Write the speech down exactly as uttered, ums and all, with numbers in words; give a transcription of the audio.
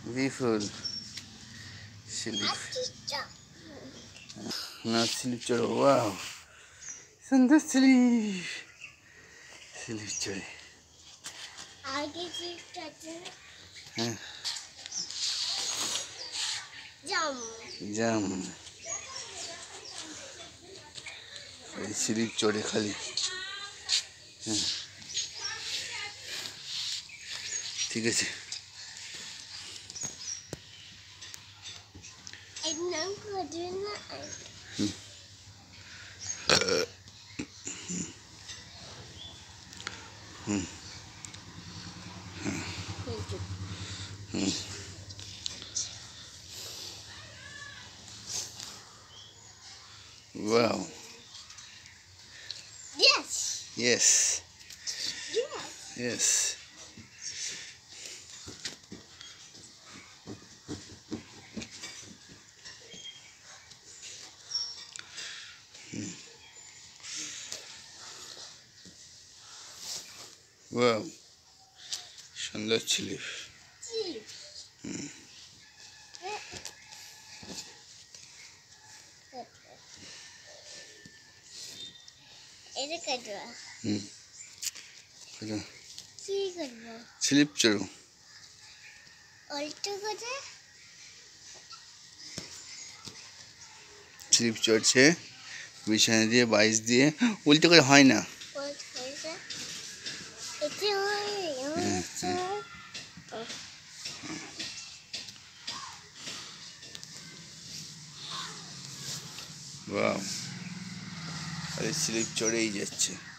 বিফুল slip না slip চড়ো wow সুন্দর স্লিপ স্লিপ চড়ে आगे स्लिप चढ़ते हैं হ্যাঁ जम জাম এই স্লিপ চড়ে খালি হ্যাঁ ঠিক আছে एक नाम को देना hmm hmm Wow. Yes. Yes. Yes. Yes. Hmm. Wow. সুন্দর স্লিপ হুম এটা কাটবা হুম এটা কি করব স্লিপ চড়ো উল্টো করে স্লিপ চড়ছে বিছানা দিয়ে বাইশ দিয়ে উল্টো করে হয় না উল্টো হয়েছে এতে হয় হচ্ছে ওয়াও আরে স্লিপ চড়েই যাচ্ছে